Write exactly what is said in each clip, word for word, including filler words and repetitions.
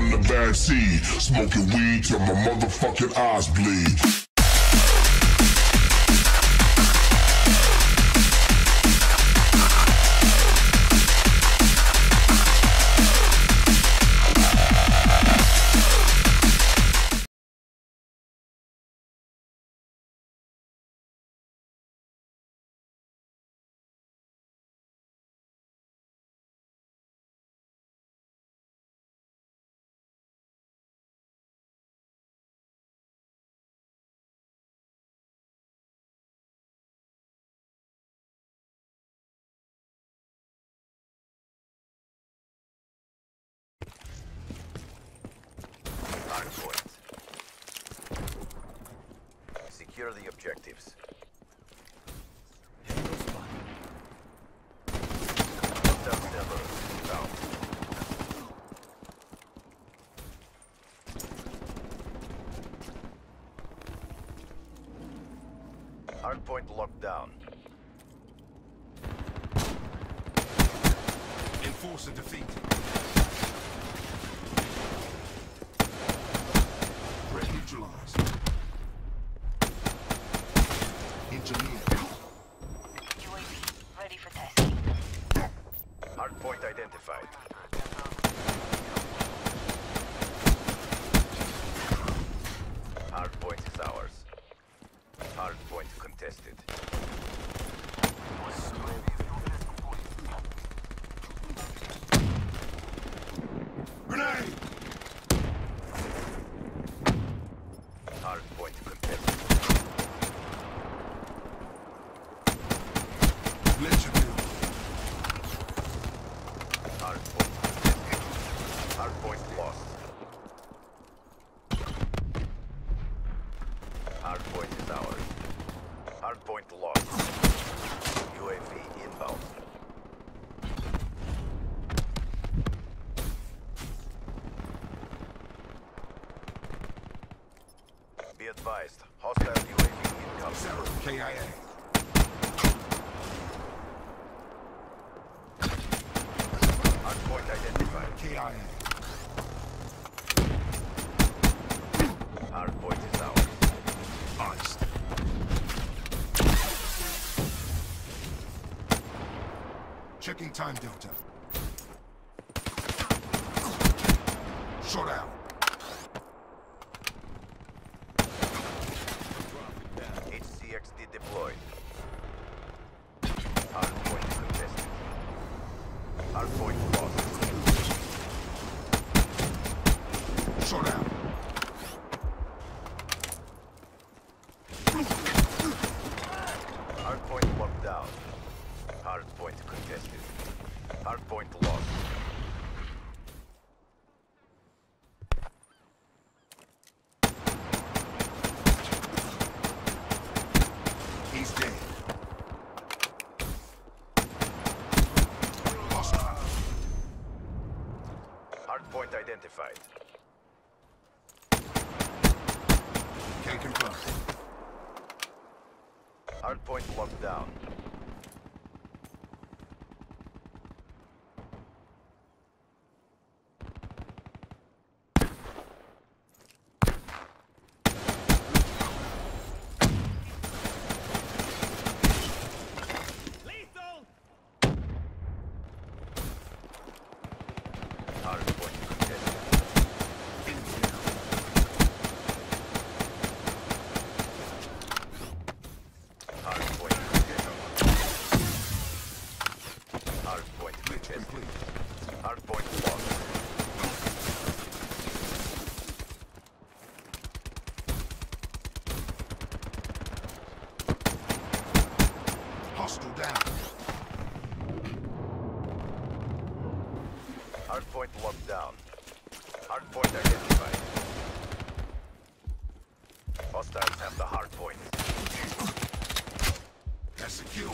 in the backseat, smoking weed till my motherfucking eyes bleed. Secure the objectives. Hardpoint locked down. Enforcer defeat. Threat neutralized. Engineer. U A V ready for testing. Hardpoint identified. Hardpoint is ours. Hardpoint contested. Grenade! Hardpoint contested. Let you do. Hardpoint contested. Hardpoint lost. Hardpoint is ours. Hardpoint lost. U A V inbound. Be advised, hostile U A V incoming. K I A. Hardpoint identified. K I A. Hardpoint is ours. Iced. Checking time delta. Shot out. H C X D deployed. Hardpoint contested. Hardpoint lost. Shot out. Hardpoint locked down. Hardpoint contested. Hardpoint lost. He's dead. Hostile. Hardpoint identified. Can't confirm. Hardpoint locked down. Hardpoint contested. Hardpoint contested. Hardpoint Glitch contested. complete. Hardpoint lost. Hostile down. Hardpoint locked down. Hardpoint identified. Hostiles have the hardpoint. That's a kill.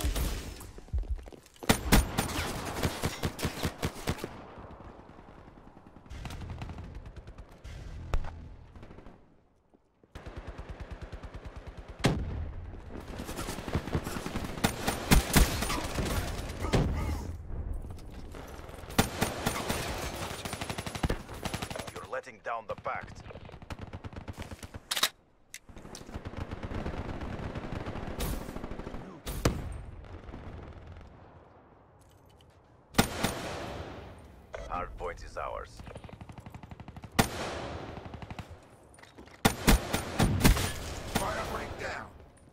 letting down the pact. Hardpoint is ours. Fire break down.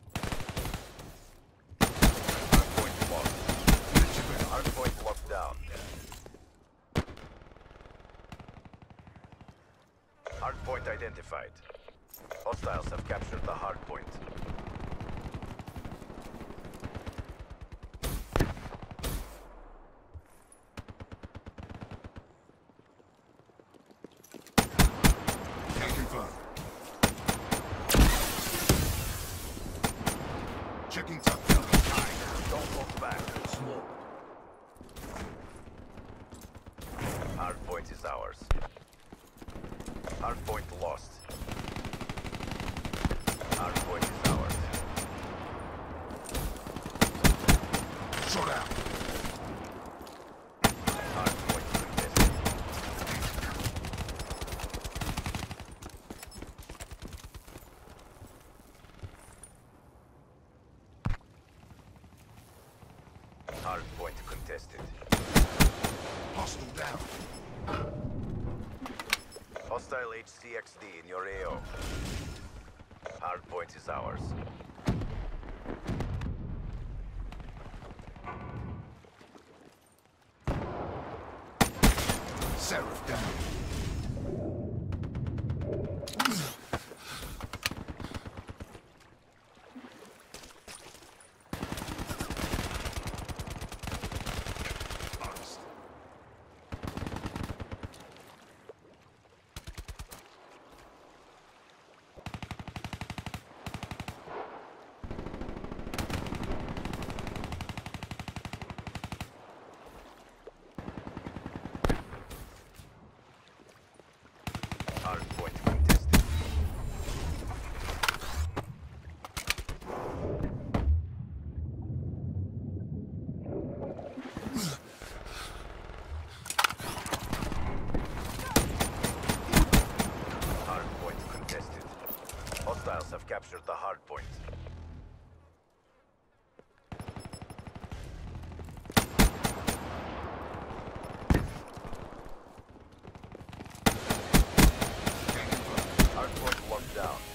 Hardpoint locked. Hardpoint locked down. Hardpoint identified. Hostiles have captured the hardpoint. Can confirm. Checking top. Don't look back. Smoke. Hardpoint is ours. Hardpoint lost. Hardpoint is ours. Shot out. Hardpoint contested. Hardpoint contested. Hostile down. Hostile H C X D in your A O. Hardpoint is ours. Seraph down. Honest. Hardpoint contested. Hardpoint contested. Hostiles have captured the hardpoint. Hardpoint locked down.